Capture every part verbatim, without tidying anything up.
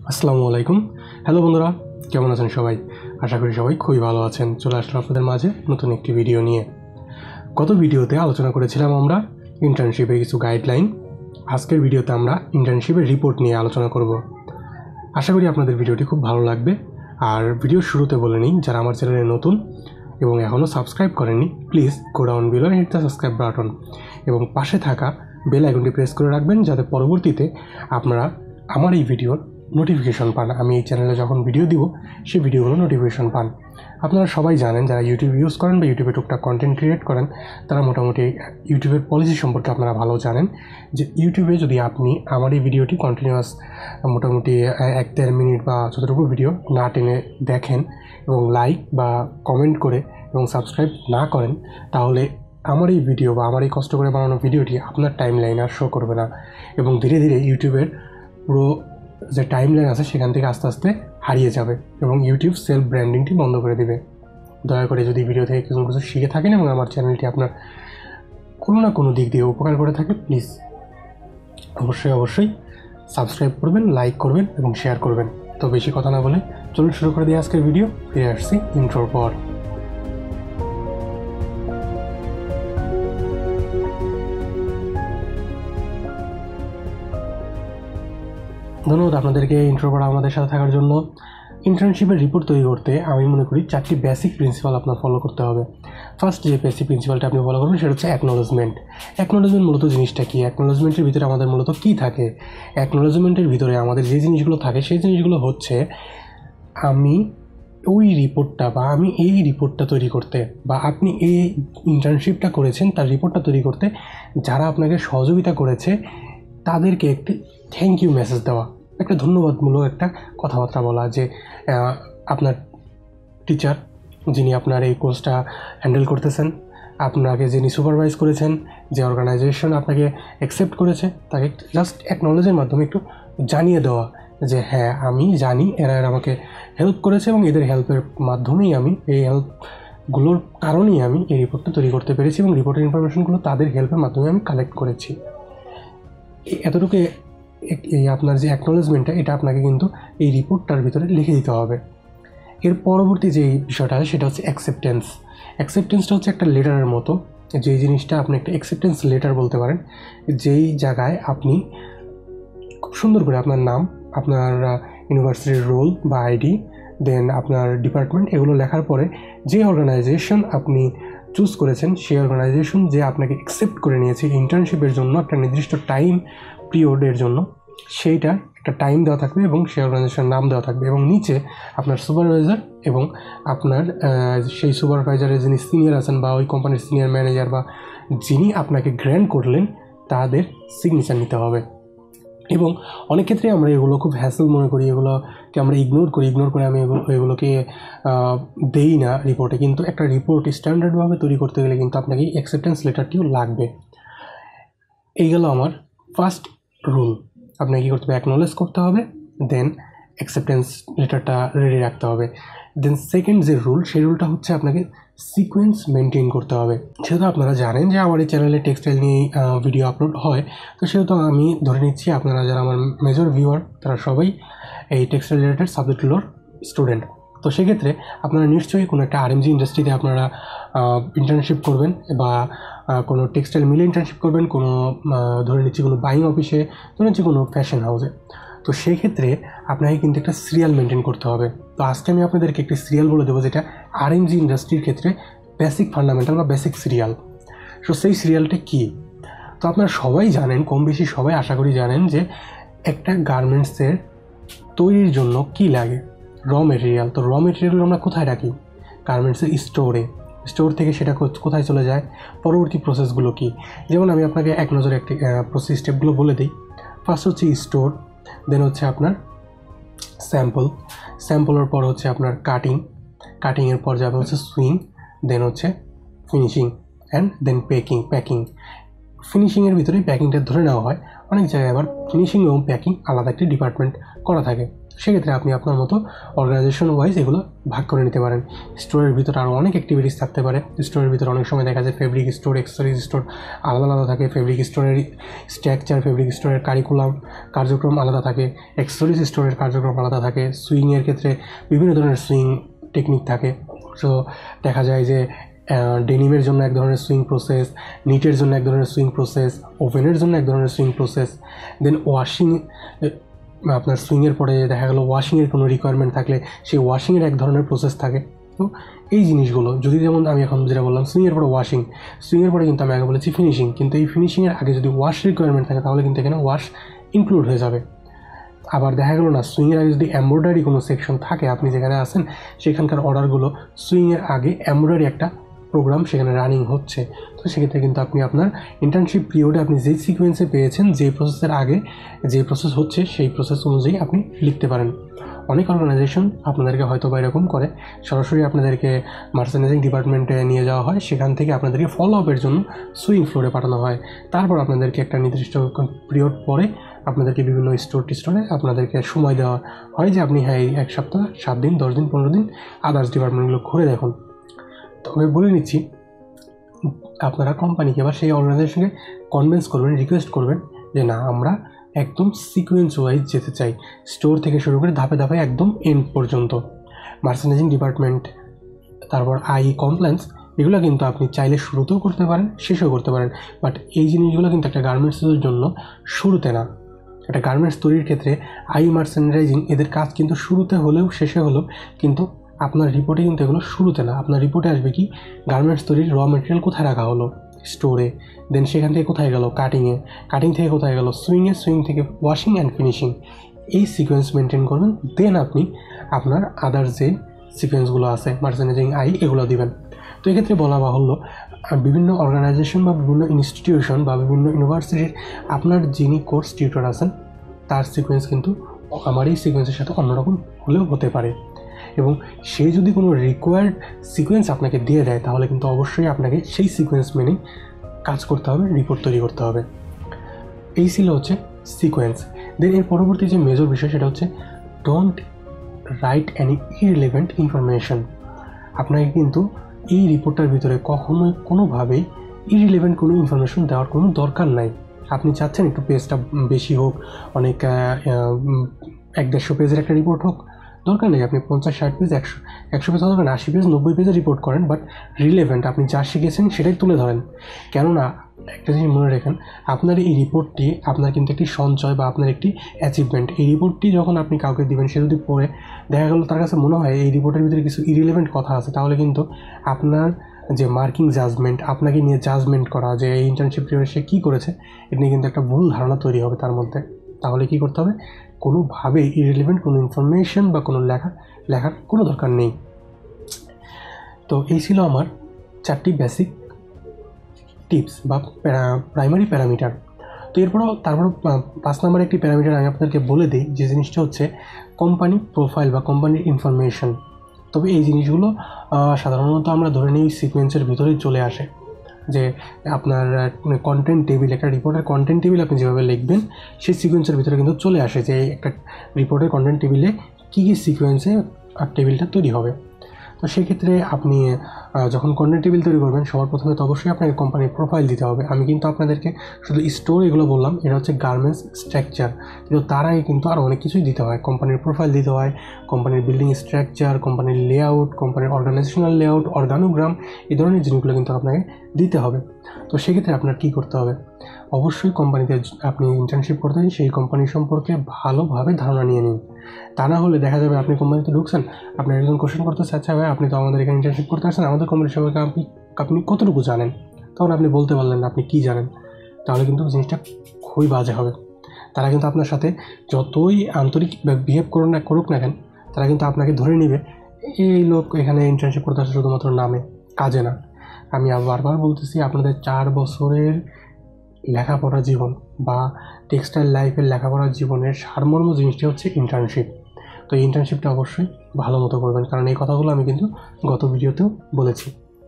আসসালামু আলাইকুম। হ্যালো বন্ধুরা, কেমন আছেন সবাই? আশা করি সবাই খুবই ভালো আছেন। চলে আসলাম আপনাদের মাঝে নতুন একটি ভিডিও নিয়ে। গত ভিডিওতে আলোচনা করেছিলাম আমরা ইন্টার্নশিপের কিছু গাইডলাইন। আজকের ভিডিওতে আমরা ইন্টার্নশিপের রিপোর্ট নিয়ে আলোচনা করব। আশা করি আপনাদের ভিডিওটি খুব ভালো লাগবে। আর ভিডিওর শুরুতে বলে নিই, যারা আমার চ্যানেলে নতুন এবং এখনও সাবস্ক্রাইব করেননি, please go down below hit the subscribe button এবং পাশে থাকা বেল আইকনটি প্রেস করে রাখবেন, যাতে পরবর্তীতে আপনারা আমার এই ভিডিওর নোটিফিকেশন পান। আমি এই চ্যানেলে যখন ভিডিও দিব সেই ভিডিওগুলো নোটিফিকেশন পান। আপনারা সবাই জানেন, যারা ইউটিউব ইউজ করেন বা ইউটিউবে টুকটাক কন্টেন্ট ক্রিয়েট করেন, তারা মোটামুটি ইউটিউবের পলিসি সম্পর্কে আপনারা ভালো জানেন যে ইউটিউবে যদি আপনি আমার এই ভিডিওটি কন্টিনিউয়াস মোটামুটি এক দেড় মিনিট বা যতটুকু ভিডিও না টেনে দেখেন এবং লাইক বা কমেন্ট করে এবং সাবস্ক্রাইব না করেন, তাহলে আমার এই ভিডিও বা আমার এই কষ্ট করে বানানো ভিডিওটি আপনার টাইম লাইনে আর শো করবে না এবং ধীরে ধীরে ইউটিউবের পুরো যে টাইম লাইন আছে সেখান থেকে আস্তে আস্তে হারিয়ে যাবে এবং ইউটিউব সেলফ ব্র্যান্ডিংটি বন্ধ করে দেবে। দয়া করে যদি ভিডিও থেকে কিছু কিছু শিখে থাকেন এবং আমার চ্যানেলটি আপনার কোনো না কোনো দিক দিয়ে উপকার করে থাকে, প্লিজ অবশ্যই অবশ্যই সাবস্ক্রাইব করবেন, লাইক করবেন এবং শেয়ার করবেন। তো বেশি কথা না বলে চলুন শুরু করে দিই আজকের ভিডিও। ফিরে আসছি ইন্ট্রোর পর। ধন্যবাদ আপনাদেরকে ইন্ট্রো করা আমাদের সাথে থাকার জন্য। ইন্টার্নশিপের রিপোর্ট তৈরি করতে আমি মনে করি চারটি বেসিক প্রিন্সিপাল আপনার ফলো করতে হবে। ফার্স্ট যে বেসিক প্রিন্সিপালটা আপনি ফলো করবেন সেটা হচ্ছে অ্যাকনোলেজমেন্ট। অ্যাকনোলেজমেন্ট মূলত জিনিসটা কি? অ্যাকনোলেজমেন্টের ভিতরে আমাদের মূলত কী থাকে? অ্যাকনোলেজমেন্টের ভিতরে আমাদের যে জিনিসগুলো থাকে সেই জিনিসগুলো হচ্ছে, আমি ওই রিপোর্টটা বা আমি এই রিপোর্টটা তৈরি করতে বা আপনি এই ইন্টার্নশিপটা করেছেন তার রিপোর্টটা তৈরি করতে যারা আপনাকে সহযোগিতা করেছে তাদেরকে একটি থ্যাংক ইউ মেসেজ দেওয়া, একটা ধন্যবাদমূলক একটা কথাবার্তা বলা যে আপনার টিচার যিনি আপনার এই কোর্সটা হ্যান্ডেল করতেছেন, আপনাকে যিনি সুপারভাইজ করেছেন, যে অর্গানাইজেশন আপনাকে অ্যাকসেপ্ট করেছে, তাকে জাস্ট অ্যাকনোলেজের মাধ্যমে একটু জানিয়ে দেওয়া যে হ্যাঁ আমি জানি এরা আমাকে হেল্প করেছে এবং এদের হেল্পের মাধ্যমেই আমি এই হেল্পগুলোর কারণেই আমি এই রিপোর্টটা তৈরি করতে পেরেছি এবং রিপোর্টের ইনফরমেশনগুলো তাদের হেল্পের মাধ্যমে আমি কালেক্ট করেছি। এতটুকু এই আপনার যে অ্যাকনোলেজমেন্টটা, এটা আপনাকে কিন্তু এই রিপোর্টটার ভিতরে লিখে দিতে হবে। এর পরবর্তী যে বিষয়টা আছে সেটা হচ্ছে অ্যাকসেপ্টেন্স। অ্যাকসেপ্টেন্সটা হচ্ছে একটা লেটারের মতো, যেই জিনিসটা আপনি একটা অ্যাকসেপ্টেন্স লেটার বলতে পারেন, যেই জায়গায় আপনি খুব সুন্দর করে আপনার নাম, আপনার ইউনিভার্সিটির রোল বা আইডি, দেন আপনার ডিপার্টমেন্ট, এগুলো লেখার পরে যে অর্গানাইজেশন আপনি চুজ করেছেন সেই অর্গানাইজেশন যে আপনাকে অ্যাকসেপ্ট করে নিয়েছে ইন্টার্নশিপের জন্য একটা নির্দিষ্ট টাইম পিরিয়ডের জন্য, সেইটা একটা টাইম দেওয়া থাকবে এবং সেই অর্গানাইজেশনের নাম দেওয়া থাকবে এবং নিচে আপনার সুপারভাইজার এবং আপনার সেই সুপারভাইজারের যিনি সিনিয়র আছেন বা ওই কোম্পানির সিনিয়র ম্যানেজার বা যিনি আপনাকে গ্র্যান্ট করলেন তাদের সিগনেচার নিতে হবে। এবং অনেক ক্ষেত্রে আমরা এগুলো খুব হ্যাসেল মনে করি, এগুলোকে আমরা ইগনোর করি ইগনোর করে আমি এগুলো এগুলোকে দেই না রিপোর্টে, কিন্তু একটা রিপোর্ট স্ট্যান্ডার্ডভাবে তৈরি করতে গেলে কিন্তু আপনাকে অ্যাকসেপ্টেন্স লেটারটিও লাগবে। এই গেল আমার ফার্স্ট রুল। আপনাকে কী করতে হবে? অ্যাকনোলেজ করতে হবে, দেন অ্যাকসেপ্টেন্স লেটারটা রেডি রাখতে হবে। দেন সেকেন্ড যে রুল, সেই রুলটা হচ্ছে আপনাকে সিকোয়েন্স মেনটেন করতে হবে। সেহেতু আপনারা জানেন যে আমার এই চ্যানেলে টেক্সটাইল নিয়ে ভিডিও আপলোড হয়, তো সেহেতু আমি ধরে নিচ্ছি আপনারা যারা আমার মেজর ভিউয়ার তারা সবাই এই টেক্সটাইল রিলেটেড সাবজেক্টগুলোর স্টুডেন্ট। তো সেক্ষেত্রে আপনারা নিশ্চয়ই কোনো একটা আরএমজি ইন্ডাস্ট্রিতে আপনারা ইন্টার্নশিপ করবেন বা কোনো টেক্সটাইল মিলে ইন্টার্নশিপ করবেন, কোনো ধরে নিচ্ছি কোনো বাইং অফিসে, ধরে নিচ্ছি কোনো ফ্যাশন হাউসে। তো সেই ক্ষেত্রে আপনাকে কিন্তু একটা সিরিয়াল মেনটেন করতে হবে। তো আজকে আমি আপনাদেরকে একটি সিরিয়াল বলে দেবো যেটা আরএমজি ইন্ডাস্ট্রির ক্ষেত্রে বেসিক ফান্ডামেন্টাল বা বেসিক সিরিয়াল। সো সেই সিরিয়ালটা কী? তো আপনারা সবাই জানেন, কম বেশি সবাই আশা করি জানেন যে একটা গার্মেন্টসের তৈরির জন্য কী লাগে? র মেটেরিয়াল। তো র মেটেরিয়াল আমরা কোথায় রাখি? গার্মেন্টসের স্টোরে। স্টোর থেকে সেটা কোথায় চলে যায়? পরবর্তী প্রসেসগুলো কী? যেমন আমি আপনাকে এক নজরে একটি প্রসেস স্টেপগুলো বলে দিই। ফার্স্ট হচ্ছে স্টোর, দেন হচ্ছে আপনার স্যাম্পল, স্যাম্পলের পর হচ্ছে আপনার কাটিং, কাটিংয়ের পর যাবে হচ্ছে সুইং, দেন হচ্ছে finishing and then packing. Packing ফিনিশিংয়ের ভিতরেই প্যাকিংটা ধরে নেওয়া হয়, অনেক জায়গায় আবার ফিনিশিং এবং প্যাকিং আলাদা একটি ডিপার্টমেন্ট করা থাকে। সেক্ষেত্রে আপনি আপনার মতো অর্গানাইজেশন ওয়াইজ এগুলো ভাগ করে নিতে পারেন। স্টোরের ভিতরে আরও অনেক অ্যাক্টিভিটিস থাকতে পারে। স্টোরের ভিতরে অনেক সময় দেখা যায় ফেব্রিক স্টোর, অ্যাক্সেসরিজ স্টোর আলাদা আলাদা থাকে। ফেব্রিক স্টোরের স্ট্রাকচার, ফেব্রিক স্টোরের কারিকুলাম কার্যক্রম আলাদা থাকে, অ্যাক্সেসরিজ স্টোরের কার্যক্রম আলাদা থাকে। সুইংয়ের ক্ষেত্রে বিভিন্ন ধরনের সুইং টেকনিক থাকে। সো দেখা যায় যে ডেনিমের জন্য এক ধরনের সুইং প্রসেস, নিটের জন্য এক ধরনের সুইং প্রসেস, ওভেনের জন্য এক ধরনের সুইং প্রসেস, দেন ওয়াশিং আপনার সুইংয়ের পরে দেখা গেলো ওয়াশিংয়ের কোনো রিকোয়ারমেন্ট থাকলে সেই ওয়াশিংয়ের এক ধরনের প্রসেস থাকে। তো এই জিনিসগুলো যদি যেমন আমি এখন যেটা বললাম সুইংয়ের পরে ওয়াশিং, সুইংয়ের পরে কিন্তু আমি আগে বলেছি ফিনিশিং, কিন্তু এই ফিনিশিংয়ের আগে যদি ওয়াশ রিকোয়ারমেন্ট থাকে তাহলে কিন্তু এখানে ওয়াশ ইনক্লুড হয়ে যাবে। আবার দেখা গেলো না সুইংয়ের আগে যদি এমব্রয়ডারি কোনো সেকশন থাকে, আপনি যেখানে আছেন সেখানকার অর্ডারগুলো সুইংয়ের আগে এমব্রয়ডারি একটা প্রোগ্রাম সেখানে রানিং হচ্ছে, তো সেক্ষেত্রে কিন্তু আপনি আপনার ইন্টার্নশিপ পিরিয়ডে আপনি যেই সিকোয়েন্সে পেয়েছেন, যে প্রসেসের আগে যে প্রসেস হচ্ছে সেই প্রসেস অনুযায়ী আপনি লিখতে পারেন। অনেক অর্গানাইজেশন আপনাদেরকে হয়তো বা এরকম করে, সরাসরি আপনাদেরকে মার্চেন্ডাইজিং ডিপার্টমেন্টে নিয়ে যাওয়া হয়, সেখান থেকে আপনাদেরকে ফলো আপের জন্য সুইং ফ্লোরে পাঠানো হয়। তারপর আপনাদেরকে একটা নির্দিষ্ট পিরিয়ড পরে আপনাদেরকে বিভিন্ন স্টোর টিস্টোরে আপনাদেরকে সময় দেওয়া হয় যে আপনি হ্যাঁ এই এক সপ্তাহ, সাত দিন, দশ দিন, পনেরো দিন আদার্স ডিপার্টমেন্টগুলো ঘুরে দেখুন। তবে বলে নিচ্ছি, আপনারা কোম্পানিকে বা সেই অর্গানাইজেশনকে কনভিন্স করবেন, রিকোয়েস্ট করবেন যে না আমরা একদম সিকোয়েন্স ওয়াইজ যেতে চাই, স্টোর থেকে শুরু করে ধাপে ধাপে একদম এন্ড পর্যন্ত। মার্চেন্ডাইজিং ডিপার্টমেন্ট, তারপর আই কমপ্লেন্স, এগুলো কিন্তু আপনি চাইলে শুরুতেও করতে পারেন, শেষেও করতে পারেন। বাট এই জিনিসগুলো কিন্তু একটা গার্মেন্টসের জন্য শুরুতে না, একটা গার্মেন্টস তৈরির ক্ষেত্রে আই মার্চেন্ডাইজিং এদের কাজ কিন্তু শুরুতে হলেও শেষে হলেও কিন্তু আপনার রিপোর্টে কিন্তু এগুলো শুরুতে না। আপনার রিপোর্টে আসবে কি গার্মেন্টস তৈরির র মেটেরিয়াল কোথায় রাখা হলো, স্টোরে, দেন সেখান থেকে কোথায় গেল কাটিংয়ে, কাটিং থেকে কোথায় গেল সুইংয়ে, সুইং থেকে ওয়াশিং অ্যান্ড ফিনিশিং, এই সিকোয়েন্স মেনটেন করবেন। দেন আপনি আপনার আদার যে সিকোয়েন্সগুলো আছে মার্চেন্ডাইজিং আই এগুলো দিবেন। তো এক্ষেত্রে বলা বাহুল্য, বিভিন্ন অর্গানাইজেশন বা বিভিন্ন ইনস্টিটিউশন বা বিভিন্ন ইউনিভার্সিটির আপনার যিনি কোর্স টিউটর আছেন তার সিকোয়েন্স কিন্তু আমার এই সিকোয়েন্সের সাথে অন্যরকম হলেও হতে পারে, এবং সে যদি কোনো রিকোয়ার্ড সিকোয়েন্স আপনাকে দিয়ে দেয় তাহলে কিন্তু অবশ্যই আপনাকে সেই সিকোয়েন্স মেনেই কাজ করতে হবে, রিপোর্ট তৈরি করতে হবে। এই ছিল হচ্ছে সিকোয়েন্স। দেন এর পরবর্তী যে মেজর বিষয় সেটা হচ্ছে don't write any irrelevant information. আপনাকে কিন্তু এই রিপোর্টটার ভিতরে কখনোই কোনোভাবেই ইররিলেভেন্ট কোনো ইনফরমেশন দেওয়ার কোনো দরকার নাই। আপনি চাচ্ছেন একটু পেজটা বেশি হোক, অনেক এক দেড়শো পেজের একটা রিপোর্ট হোক, দরকার নেই। আপনি পঞ্চাশ ষাট পেজ, একশো একশো পেজ দরকার, আশি পেজ, নব্বই পেজে রিপোর্ট করেন, বাট রিলেভেন্ট আপনি যা শিখেছেন সেটাই তুলে ধরেন। কেননা একটা জিনিস মনে রাখেন, আপনার এই রিপোর্টটি আপনার কিন্তু একটি সঞ্চয় বা আপনার একটি অ্যাচিভমেন্ট। এই রিপোর্টটি যখন আপনি কাউকে দিবেন, সে যদি পড়ে দেখা গেল তার কাছে মনে হয় এই রিপোর্টের ভিতরে কিছু ইরিলেভেন্ট কথা আছে, তাহলে কিন্তু আপনার যে মার্কিং জাজমেন্ট, আপনাকে নিয়ে জাজমেন্ট করা যে এই ইন্টার্নশিপ পিরিয়ডে সে কী করেছে, এটা নিয়ে কিন্তু একটা ভুল ধারণা তৈরি হবে তার মধ্যে। তাহলে কী করতে হবে, কোনোভাবেই ইররিলেভেন্ট কোনো ইনফরমেশন বা কোনো লেখা লেখার কোনো দরকার নেই। তো এই ছিল আমার চারটি বেসিক টিপস বা প্রাইমারি প্যারামিটার। তো এরপরও তারপর পাঁচ নম্বর একটি প্যারামিটার আমি আপনাদেরকে বলে দিই, যে জিনিসটা হচ্ছে কোম্পানি প্রোফাইল বা কোম্পানির ইনফরমেশন। তবে এই জিনিসগুলো সাধারণত আমরা ধরে নিই সিকোয়েন্সের ভিতরেই চলে আসে, যে আপনার কন্টেন্ট টেবিল, একটা রিপোর্টের কন্টেন্ট টেবিল আপনি যেভাবে লিখবেন সেই সিকোয়েন্সের ভিতরে কিন্তু চলে আসে যে একটা রিপোর্টের কন্টেন্ট টেবিলে কী কী সিকোয়েন্সে আর টেবিলটা তৈরি হবে। তো সেক্ষেত্রে আপনি যখন কন্টেন্ট টেবিল তৈরি করবেন সবার প্রথমে তো অবশ্যই আপনাকে কোম্পানির প্রোফাইল দিতে হবে। আমি কিন্তু আপনাদেরকে শুধু স্টোর এগুলো বললাম, এটা হচ্ছে গার্মেন্টস স্ট্রাকচার, কিন্তু তার আগে কিন্তু আরও অনেক কিছুই দিতে হয়। কোম্পানির প্রোফাইল দিতে হয়, কোম্পানির বিল্ডিং স্ট্রাকচার, কোম্পানির লেআউট, কোম্পানির অর্গানাইজেশনাল লেআউট, অর্গানোগ্রাম, এই ধরনের জিনিসগুলো কিন্তু আপনাকে দিতে হবে। তো সেক্ষেত্রে আপনার কী করতে হবে, অবশ্যই কোম্পানিতে আপনি ইন্টার্নশিপ করতে হয় সেই কোম্পানি সম্পর্কে ভালোভাবে ধারণা নিয়ে নিন। তা না হলে দেখা যাবে আপনি কোম্পানিতে ঢুকছেন, আপনার একজন কোশ্চেন করতেছে, আচ্ছা ভাই আপনি তো আমাদের এখানে ইন্টার্নশিপ করতে আসছেন, আমাদের কোম্পানি সম্পর্কে আপনি আপনি কতটুকু জানেন, তখন আপনি বলতে পারলেন না আপনি কী জানেন, তাহলে কিন্তু জিনিসটা খুবই বাজে হবে। তারা কিন্তু আপনার সাথে যতই আন্তরিক বিহেভ করুন না করুক না কেন, তারা কিন্তু আপনাকে ধরে নেবে এই লোক এখানে ইন্টার্নশিপ করতে আসছে শুধুমাত্র নামে, কাজে না। আমি বারবার বলতেছি, আপনাদের চার বছরের লেখাপড়া জীবন বা টেক্সটাইল লাইফের লেখাপড়ার জীবনের সারমর্ম জিনিসটি হচ্ছে ইন্টার্নশিপ। তো এই ইন্টার্নশিপটা অবশ্যই ভালো মতো করবেন, কারণ এই কথাগুলো আমি কিন্তু গত ভিডিওতেও বলেছি।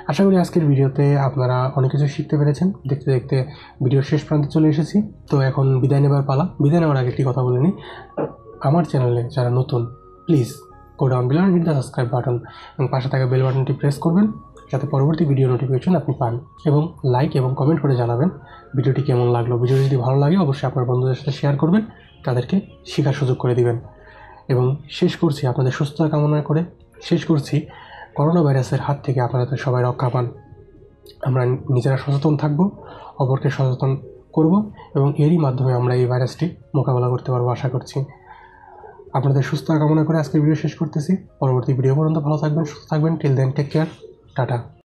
আশা করি আজকের ভিডিওতে আপনারা অনেক কিছু শিখতে পেরেছেন। দেখতে দেখতে ভিডিওর শেষ প্রান্তে চলে এসেছি। তো এখন বিদায় নেবার পালা। বিদায় নেওয়ার আগে একটি কথা বলে নিই, আমার চ্যানেলে যারা নতুন please go down below hit the subscribe button এবং পাশে থাকা বেল বাটনটি প্রেস করবেন যাতে পরবর্তী ভিডিও নোটিফিকেশন আপনি পান, এবং লাইক এবং কমেন্ট করে জানাবেন ভিডিওটি কেমন লাগলো। ভিডিও যদি ভালো লাগে অবশ্যই আপনার বন্ধুদের সাথে শেয়ার করবেন, তাদেরকে শেখার সুযোগ করে দিবেন। এবং শেষ করছি আপনাদের সুস্থতা কামনা করে শেষ করছি করোনা ভাইরাসের হাত থেকে আপনারা তো সবাই রক্ষা পান। আমরা নিজেরা সচেতন থাকব, অপরকে সচেতন করব এবং এরই মাধ্যমে আমরা এই ভাইরাসটি মোকাবেলা করতে পারবো আশা করছি। আপনাদের সুস্থতা কামনা করে আজকের ভিডিও শেষ করতেছি। পরবর্তী ভিডিও পর্যন্ত ভালো থাকবেন, সুস্থ থাকবেন। Till then take care, tata.